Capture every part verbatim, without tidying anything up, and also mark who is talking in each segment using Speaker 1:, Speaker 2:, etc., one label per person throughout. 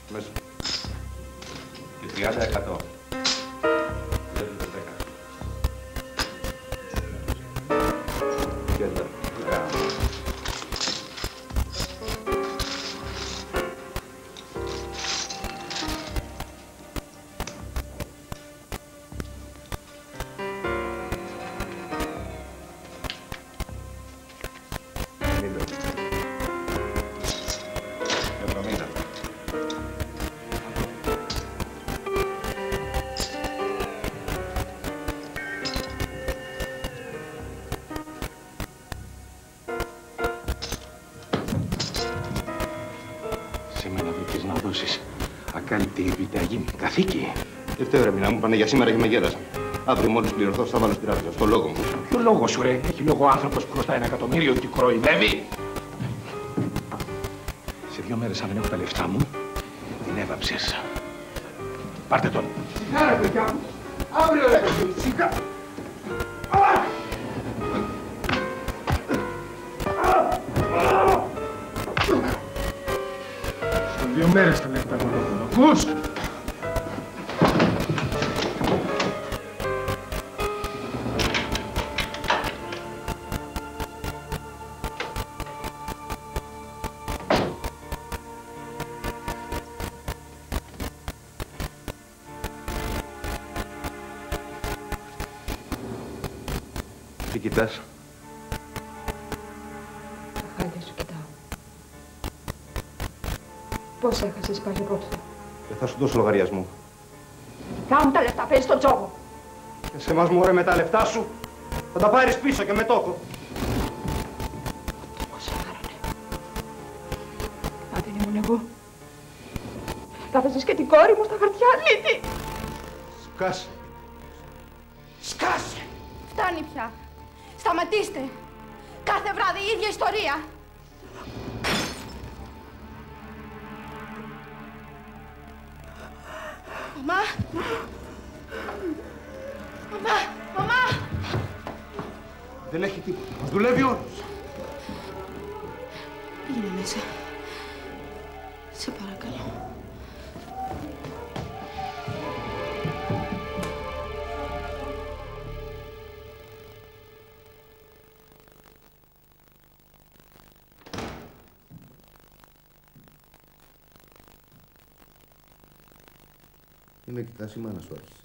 Speaker 1: Μέσα. Και τριάντα εκατό. Κέντρο.
Speaker 2: Ακάλυπτη επιταγή. Καθήκη.
Speaker 1: Τελευταία ώρα μήνα μου πάνε για σήμερα και με γέλασαν. Αύριο μόλις πληρωθώ θα βάλω στη τράπεζα. Στο λόγο μου.
Speaker 2: Ποιο λόγο σου, ρε? Έχει λόγο ο άνθρωπος που χρωστάει ένα εκατομμύριο και κοροϊδεύει. Σε δύο μέρες, αν δεν έχω τα λεφτά μου, την έβαψες. Πάρτε τον.
Speaker 3: Σιγά, ρε παιδιά μου. Αύριο, ρε παιδί. Σιγά.
Speaker 2: Σε δύο μέρες τα λεφτά μου το δω. Ακούς?
Speaker 1: Τι κοιτάς?
Speaker 4: Τα χάλια σου κοιτάω. Πώς έχασες πάλι πρώτα?
Speaker 1: Δεν θα σου δώσω λογαριασμό.
Speaker 4: Κάνε τα λεφτά, παίζεις τον τζόγο.
Speaker 1: Και σε εμάς μωρέ με τα λεφτά σου θα τα πάρεις πίσω και με τόκο.
Speaker 4: Το κοσάρανε. Αν δεν ήμουν εγώ. Κάθεσες και την κόρη μου στα χαρτιά, Λίτη.
Speaker 1: Σκάσε.
Speaker 3: Σκάσε.
Speaker 5: Φτάνει πια. Σταματήστε. Κάθε βράδυ η ίδια ιστορία. Μαμά. Μαμά. Μαμά.
Speaker 1: Δεν έχει τίποτα. Μας δουλεύει όλους.
Speaker 5: Πήγαινε μέσα. Σε παρακαλώ.
Speaker 1: Τι με κοιτάς, η μάνα σου άρχισε.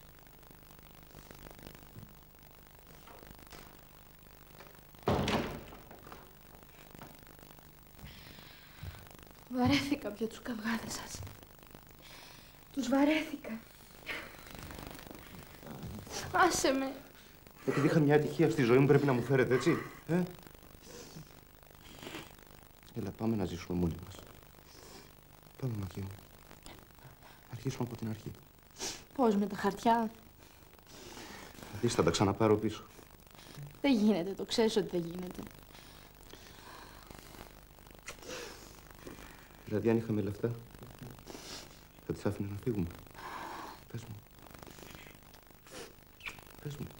Speaker 5: Βαρέθηκα πια τους καυγάδες σας. Τους βαρέθηκα. Άσε με.
Speaker 1: Επειδή είχα μια ατυχία στη ζωή μου πρέπει να μου φέρετε, έτσι, ε? Έλα, πάμε να ζήσουμε μόνοι μας. Πάμε, Μακή μου. Αρχίσουμε από την αρχή.
Speaker 5: Πώς, με τα χαρτιά?
Speaker 1: Θα δεις, θα τα ξαναπάρω πίσω.
Speaker 5: Δεν γίνεται, το ξέρεις ότι δεν γίνεται.
Speaker 1: Δηλαδή, αν είχαμε λεφτά, θα τις άφηνε να φύγουμε. Πες μου. Πες μου.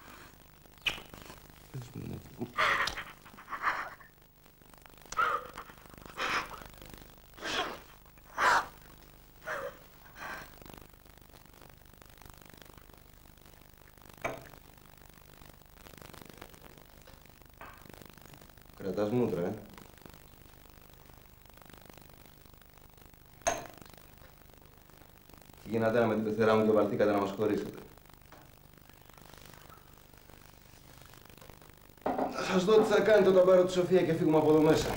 Speaker 1: Πες μου, ναι. Κρατάς μούτρα, ε. Τι γίνατε με την πεθερά μου και βαλθήκατε να μας χωρίσετε. Θα σας δω τι θα κάνετε όταν πάρω τη Σοφία και φύγουμε από εδώ μέσα.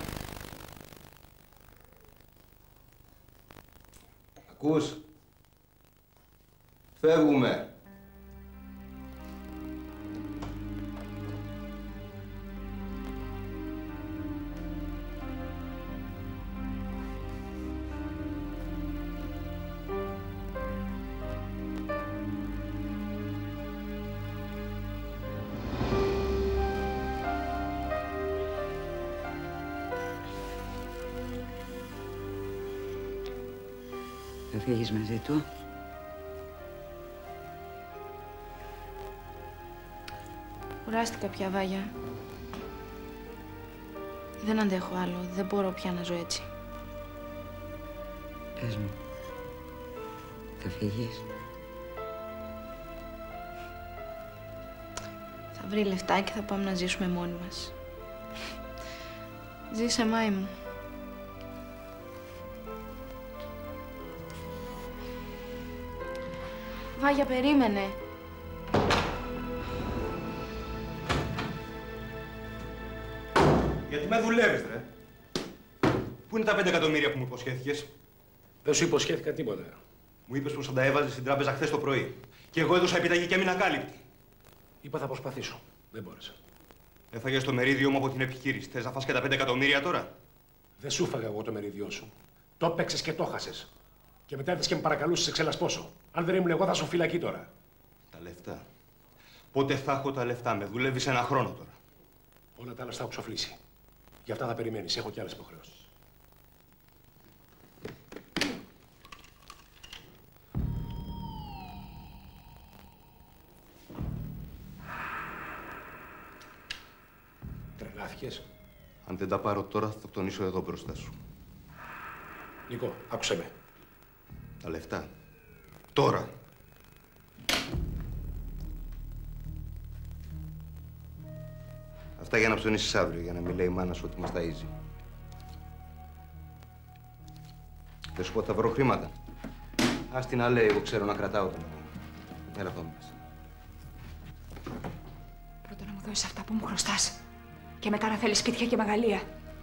Speaker 1: Ακούς? Φεύγουμε.
Speaker 6: Θα φύγεις μαζί του?
Speaker 5: Κουράστηκα πια, Βάγια. Δεν αντέχω άλλο. Δεν μπορώ πια να ζω έτσι.
Speaker 6: Πες μου, θα φύγεις?
Speaker 5: Θα βρει λεφτά και θα πάμε να ζήσουμε μόνοι μας. Ζήσε, Μάη μου. Βάγια, περίμενε.
Speaker 1: Γιατί με δουλεύεις, ρε. Πού είναι τα πέντε εκατομμύρια που μου υποσχέθηκες?
Speaker 2: Δεν σου υποσχέθηκα τίποτα.
Speaker 1: Μου είπες πως θα τα έβαζες στην τράπεζα χθες το πρωί. Και εγώ έδωσα επιταγή και έμεινα ακάλυπτη.
Speaker 2: Είπα θα προσπαθήσω. Δεν μπόρεσα.
Speaker 1: Έφαγες το μερίδιο μου από την επιχείρηση. Θες να φας και τα πέντε εκατομμύρια τώρα?
Speaker 2: Δεν σου φάγα εγώ το μερίδιό σου. Το έπαιξες και το χάσες. Και μετά έρθες και με παρακαλούσες σε ξελασπώσω. Αν δεν ήμουν εγώ, θα σου φυλακή τώρα.
Speaker 1: Τα λεφτά. Πότε θα έχω τα λεφτά? Με δουλεύεις ένα χρόνο τώρα.
Speaker 2: Όλα τα άλλα στα έχω ξοφλήσει. Γι' αυτά θα περιμένεις. Έχω κι άλλες υποχρεώσεις. Τρελάθηκες.
Speaker 1: Αν δεν τα πάρω τώρα, θα το τονίσω εδώ μπροστά σου.
Speaker 2: Νίκο, άκουσέ με.
Speaker 1: Τα λεφτά. Τώρα. Αυτά για να ψωνίσεις αύριο, για να μην λέει η μάνα σου ότι μας ταΐζει. Δεν σου πω ότι θα βρω χρήματα. Ας την άλλη, εγώ ξέρω να κρατάω τον νόμο. Έλα εδώ μέσα.
Speaker 4: Πρώτα να μου δώσεις αυτά που μου χρωστάς. Και μετά να θέλεις σπίτια και μεγαλεία.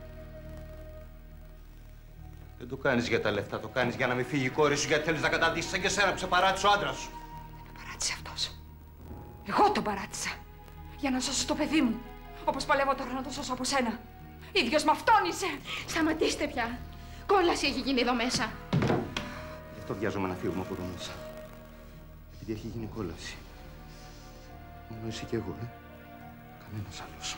Speaker 1: Δεν το κάνεις για τα λεφτά, το κάνεις για να μην φύγει η κόρη σου, γιατί θέλεις να καταντήσεις σαν και σένα που σε παράτησε ο άντρας σου.
Speaker 4: Δεν με παράτησε αυτός. Εγώ τον παράτησα. Για να σώσω το παιδί μου. Όπως παλεύω τώρα να το σώσω από σένα. Ίδιος με αυτόν είσαι.
Speaker 5: Σταματήστε πια. Κόλαση έχει γίνει εδώ μέσα.
Speaker 1: Γι' αυτό βιάζομαι να φύγουμε από εδώ μέσα. Επειδή έχει γίνει κόλαση. Μόνο εσύ κι εγώ, ε. Κανένας άλλος.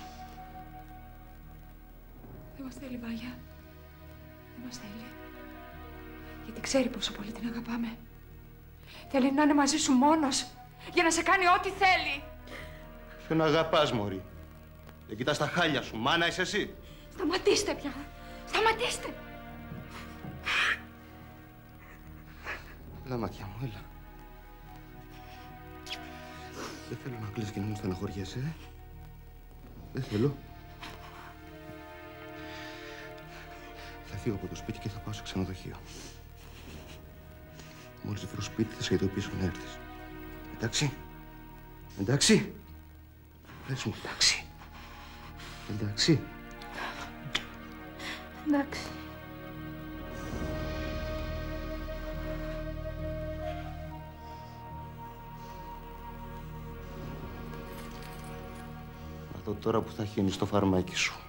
Speaker 4: Δεν μας θέλει, Βάγια. Δεν μας θέλει. Γιατί ξέρει πόσο πολύ την αγαπάμε. Θέλει να είναι μαζί σου μόνος. Για να σε κάνει ό,τι θέλει.
Speaker 1: Ποιον αγαπάς, μωρή? Δεν κοιτάς τα χάλια σου. Μάνα είσαι εσύ.
Speaker 5: Σταματήστε πια. Σταματήστε.
Speaker 1: Έλα, μάτια μου, έλα. Δεν θέλω να κλείσει και να μου στεναχωριέσαι, ε. Δεν θέλω. Θα φύγω από το σπίτι και θα πάω σε ξενοδοχείο. Μόλις βρω σπίτι θα σε ειδοποιήσω να έρθεις. Εντάξει. Εντάξει. Πες μου, εντάξει. Εντάξει.
Speaker 5: Εντάξει.
Speaker 1: Να δω τώρα που θα χύνεις το φαρμάκι σου.